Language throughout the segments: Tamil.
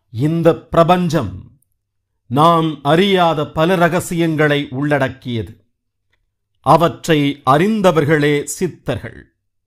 இந்த பிரபஞ்சம் நாம் அறியாத பல ரகசியங்களை உள்ளடக்கியது. அவற்றை அறிந்தவர்களே சித்தர்கள்.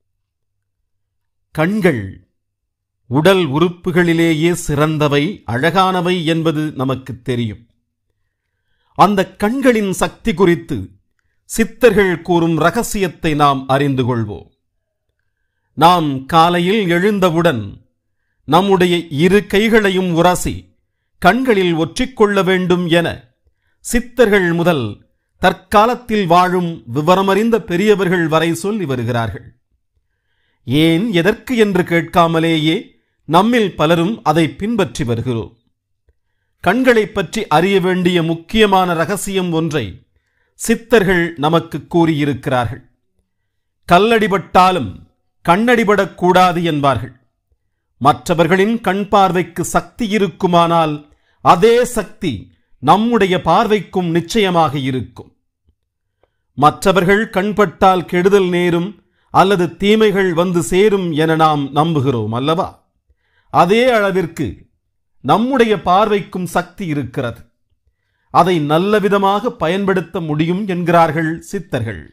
கண்கள் உடல் உறுப்புகளிலேயே சிறந்தவை, அழகானவை என்பது நமக்கு தெரியும். அந்த கண்களின் சக்தி குறித்து சித்தர்கள் கூறும் ரகசியத்தை நாம் அறிந்து கொள்வோம். நாம் காலையில் எழுந்தவுடன் நம்முடைய இரு கைகளையும் உரசி கண்களில் ஒற்றிக்கொள்ள வேண்டும் என சித்தர்கள் முதல் தற்காலத்தில் வாழும் விவரமறிந்த பெரியவர்கள் வரை சொல்லி வருகிறார்கள். ஏன், எதற்கு என்று கேட்காமலேயே நம்மில் பலரும் அதை பின்பற்றி வருகிறோம். கண்களை பற்றி அறிய வேண்டிய முக்கியமான ரகசியம் ஒன்றை சித்தர்கள் நமக்கு கூறியிருக்கிறார்கள். கல்லடிபட்டாலும் கண்ணடிபடக்கூடாது என்பார்கள். மற்றவர்களின் கண் பார்வைக்கு சக்தி இருக்குமானால் அதே சக்தி நம்முடைய பார்வைக்கும் நிச்சயமாக இருக்கும். மற்றவர்கள் கண்பட்டால் கெடுதல் நேரும் அல்லது தீமைகள் வந்து சேரும் என நாம் நம்புகிறோம் அல்லவா? அதே அளவிற்கு நம்முடைய பார்வைக்கும் சக்தி இருக்கிறது. அதை நல்லவிதமாக பயன்படுத்த முடியும் என்கிறார்கள் சித்தர்கள்.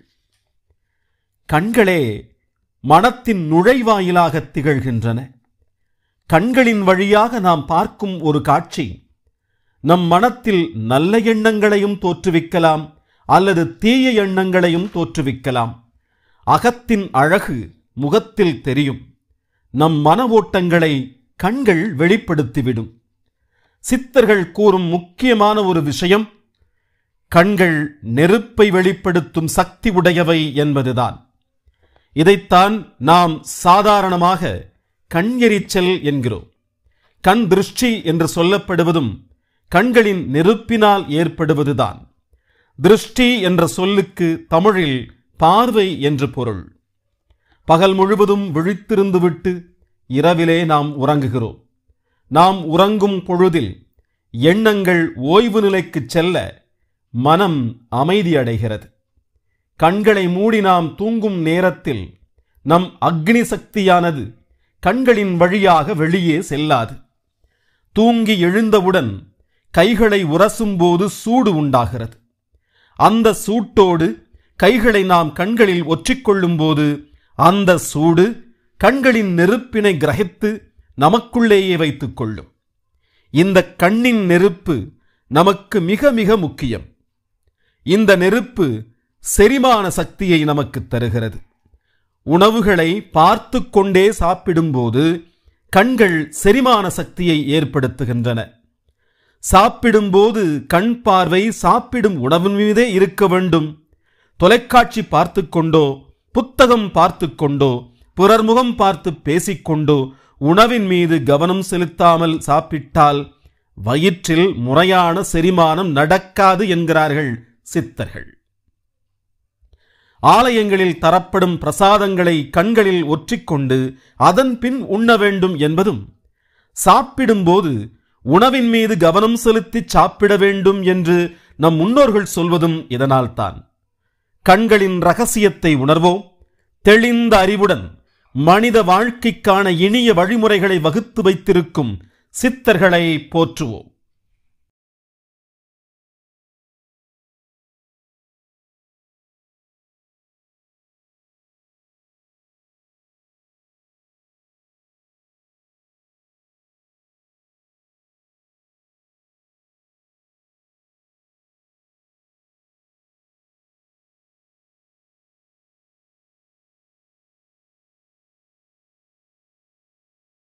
கண்களே மனத்தின் நுழைவாயிலாக திகழ்கின்றன. கண்களின் வழியாக நாம் பார்க்கும் ஒரு காட்சி நம் மனத்தில் நல்ல எண்ணங்களையும் தோற்றுவிக்கலாம் அல்லது தீய எண்ணங்களையும் தோற்றுவிக்கலாம். அகத்தின் அழகு முகத்தில் தெரியும். நம் மன ஓட்டங்களை கண்கள் வெளிப்படுத்திவிடும். சித்தர்கள் கூறும் முக்கியமான ஒரு விஷயம், கண்கள் நெருப்பை வெளிப்படுத்தும் சக்தி உடையவை என்பதுதான். இதைத்தான் நாம் சாதாரணமாக கண் எரிச்சல் என்கிறோம். கண் திருஷ்டி என்று சொல்லப்படுவதும் கண்களின் நெருப்பினால் ஏற்படுவதுதான். திருஷ்டி என்ற சொல்லுக்கு தமிழில் பார்வை என்று பொருள். பகல் முழுவதும் விழித்திருந்துவிட்டு இரவிலே நாம் உறங்குகிறோம். நாம் உறங்கும் பொழுதில் எண்ணங்கள் ஓய்வு நிலைக்கு செல்ல மனம் அமைதியடைகிறது. கண்களை மூடி நாம் தூங்கும் நேரத்தில் நம் அக்னி சக்தியானது கண்களின் வழியாக வெளியே செல்லாது. தூங்கி எழுந்தவுடன் கைகளை உரசும்போது சூடு உண்டாகிறது. அந்த சூட்டோடு கைகளை நாம் கண்களில் ஒற்றிக்கொள்ளும் போது அந்த சூடு கண்களின் நெருப்பினை கிரகித்து நமக்குள்ளேயே வைத்துக் கொள்ளும். இந்த கண்ணின் நெருப்பு நமக்கு மிக மிக முக்கியம். இந்த நெருப்பு செரிமான சக்தியை நமக்கு தருகிறது. உணவுகளை பார்த்து கொண்டே சாப்பிடும்போது கண்கள் செரிமான சக்தியை ஏற்படுத்துகின்றன. சாப்பிடும்போது கண் பார்வை சாப்பிடும் உணவின் மீதே இருக்க வேண்டும். தொலைக்காட்சி பார்த்து கொண்டோ புத்தகம் பார்த்து கொண்டோ பிறர் முகம் பார்த்து பேசிக்கொண்டோ உணவின் மீது கவனம் செலுத்தாமல் சாப்பிட்டால் வயிற்றில் முறையான செரிமானம் நடக்காது என்கிறார்கள் சித்தர்கள். ஆலயங்களில் தரப்படும் பிரசாதங்களை கண்களில் ஒற்றிக்கொண்டு அதன் பின் உண்ண வேண்டும் என்பதும், சாப்பிடும்போது உணவின் மீது கவனம் செலுத்தி சாப்பிட வேண்டும் என்று நம் முன்னோர்கள் சொல்வதும் இதனால்தான். கண்களின் ரகசியத்தை உணர்வோம். தெளிந்த அறிவுடன் மனித வாழ்க்கைக்கான இனிய வழிமுறைகளை வகுத்து வைத்திருக்கும் சித்தர்களை போற்றுவோம்.